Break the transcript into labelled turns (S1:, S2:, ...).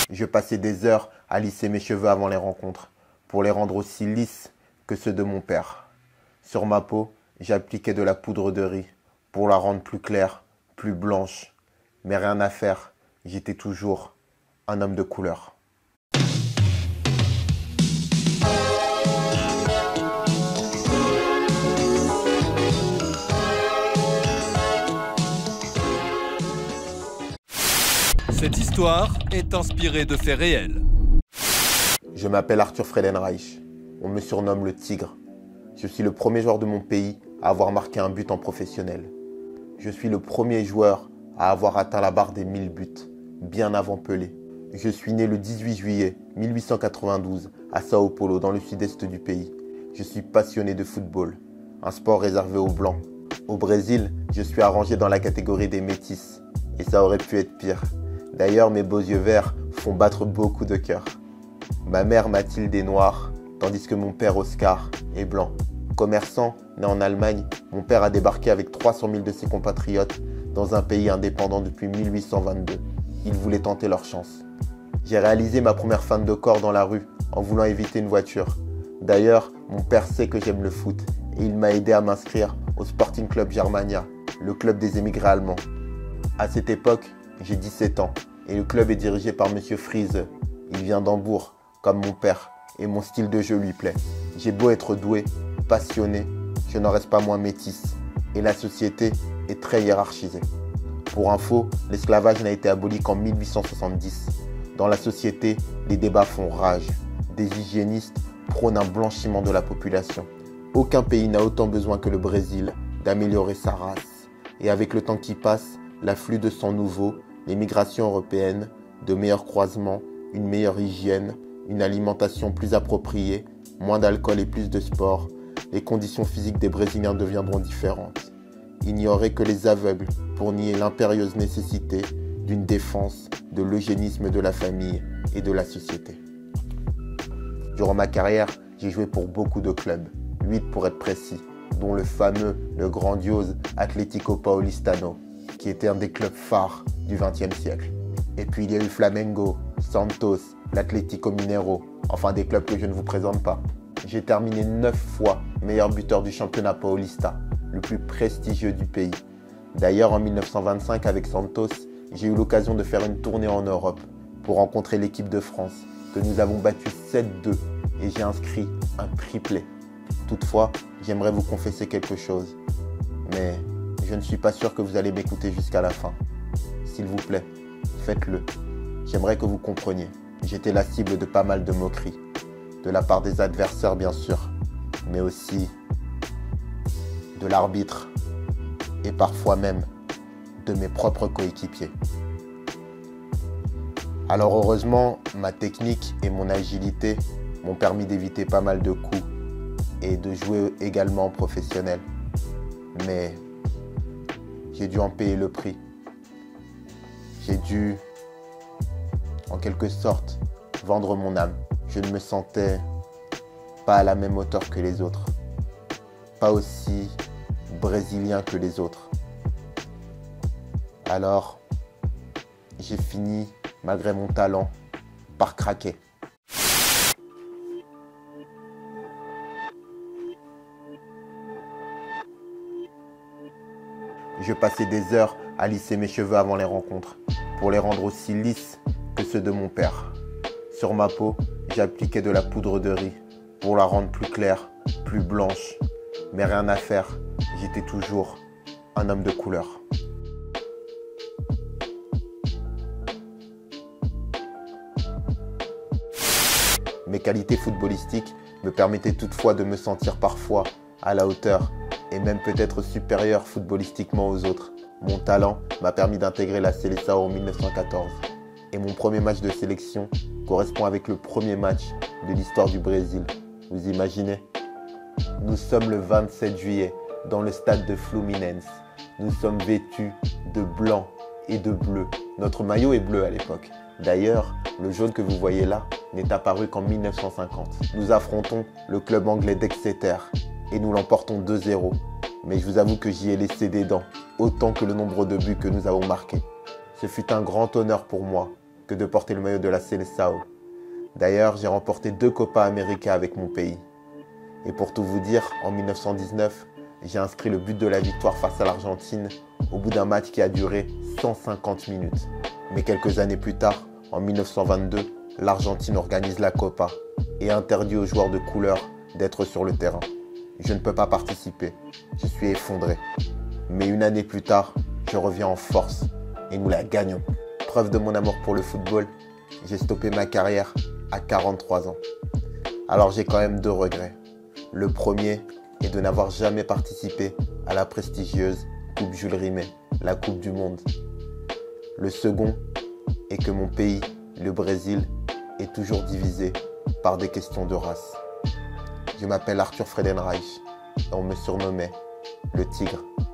S1: Je passais des heures à lisser mes cheveux avant les rencontres, pour les rendre aussi lisses que ceux de mon père. Sur ma peau, j'appliquais de la poudre de riz, pour la rendre plus claire, plus blanche. Mais rien à faire, j'étais toujours un homme de couleur.
S2: Cette histoire est inspirée de faits réels.
S1: Je m'appelle Arthur Friedenreich. On me surnomme le Tigre. Je suis le premier joueur de mon pays à avoir marqué un but en professionnel. Je suis le premier joueur à avoir atteint la barre des 1000 buts, bien avant Pelé. Je suis né le 18 juillet 1892 à Sao Paulo, dans le sud-est du pays. Je suis passionné de football, un sport réservé aux Blancs. Au Brésil, je suis arrangé dans la catégorie des métis, et ça aurait pu être pire. D'ailleurs, mes beaux yeux verts font battre beaucoup de cœurs. Ma mère Mathilde est noire, tandis que mon père Oscar est blanc. Commerçant, né en Allemagne, mon père a débarqué avec 300 000 de ses compatriotes dans un pays indépendant depuis 1822. Ils voulaient tenter leur chance. J'ai réalisé ma première feinte de corps dans la rue en voulant éviter une voiture. D'ailleurs, mon père sait que j'aime le foot et il m'a aidé à m'inscrire au Sporting Club Germania, le club des émigrés allemands. À cette époque, j'ai 17 ans et le club est dirigé par Monsieur Friese. Il vient d'Hambourg, comme mon père, et mon style de jeu lui plaît. J'ai beau être doué, passionné, je n'en reste pas moins métisse, et la société est très hiérarchisée. Pour info, l'esclavage n'a été aboli qu'en 1870. Dans la société, les débats font rage. Des hygiénistes prônent un blanchiment de la population. Aucun pays n'a autant besoin que le Brésil d'améliorer sa race. Et avec le temps qui passe, l'afflux de sang nouveau, l'émigration européenne, de meilleurs croisements, une meilleure hygiène, une alimentation plus appropriée, moins d'alcool et plus de sport, les conditions physiques des Brésiliens deviendront différentes. Il n'y aurait que les aveugles pour nier l'impérieuse nécessité d'une défense de l'eugénisme de la famille et de la société. Durant ma carrière, j'ai joué pour beaucoup de clubs, 8 pour être précis, dont le fameux, le grandiose Atlético Paulistano, qui était un des clubs phares du XXe siècle. Et puis il y a eu Flamengo, Santos, l'Atlético Mineiro, enfin des clubs que je ne vous présente pas. J'ai terminé 9 fois meilleur buteur du championnat paulista, le plus prestigieux du pays. D'ailleurs, en 1925, avec Santos, j'ai eu l'occasion de faire une tournée en Europe pour rencontrer l'équipe de France, que nous avons battu 7-2 et j'ai inscrit un triplé. Toutefois, j'aimerais vous confesser quelque chose, mais je ne suis pas sûr que vous allez m'écouter jusqu'à la fin. S'il vous plaît, faites-le. J'aimerais que vous compreniez. J'étais la cible de pas mal de moqueries, de la part des adversaires bien sûr, mais aussi de l'arbitre et parfois même de mes propres coéquipiers. Alors heureusement, ma technique et mon agilité m'ont permis d'éviter pas mal de coups et de jouer également en professionnel. Mais j'ai dû en payer le prix. J'ai dû, en quelque sorte, vendre mon âme. Je ne me sentais pas à la même hauteur que les autres. Pas aussi brésilien que les autres. Alors, j'ai fini, malgré mon talent, par craquer. Je passais des heures à lisser mes cheveux avant les rencontres, pour les rendre aussi lisses que ceux de mon père. Sur ma peau, j'appliquais de la poudre de riz, pour la rendre plus claire, plus blanche. Mais rien à faire, j'étais toujours un homme de couleur. Mes qualités footballistiques me permettaient toutefois de me sentir parfois à la hauteur et même peut-être supérieur footballistiquement aux autres. Mon talent m'a permis d'intégrer la Seleção en 1914 et mon premier match de sélection correspond avec le premier match de l'histoire du Brésil. Vous imaginez? Nous sommes le 27 juillet dans le stade de Fluminense. Nous sommes vêtus de blanc et de bleu. Notre maillot est bleu à l'époque. D'ailleurs, le jaune que vous voyez là n'est apparu qu'en 1950. Nous affrontons le club anglais d'Exeter et nous l'emportons 2-0. Mais je vous avoue que j'y ai laissé des dents, autant que le nombre de buts que nous avons marqués. Ce fut un grand honneur pour moi que de porter le maillot de la Seleção. D'ailleurs, j'ai remporté 2 Copa América avec mon pays. Et pour tout vous dire, en 1919, j'ai inscrit le but de la victoire face à l'Argentine au bout d'un match qui a duré 150 minutes. Mais quelques années plus tard, en 1922, l'Argentine organise la Copa et interdit aux joueurs de couleur d'être sur le terrain. Je ne peux pas participer, je suis effondré. Mais une année plus tard, je reviens en force et nous la gagnons. Preuve de mon amour pour le football, j'ai stoppé ma carrière à 43 ans. Alors j'ai quand même 2 regrets. Le premier est de n'avoir jamais participé à la prestigieuse Coupe Jules Rimet, la Coupe du Monde. Le second est que mon pays, le Brésil, est toujours divisé par des questions de race. Je m'appelle Arthur Friedenreich et on me surnommait le Tigre.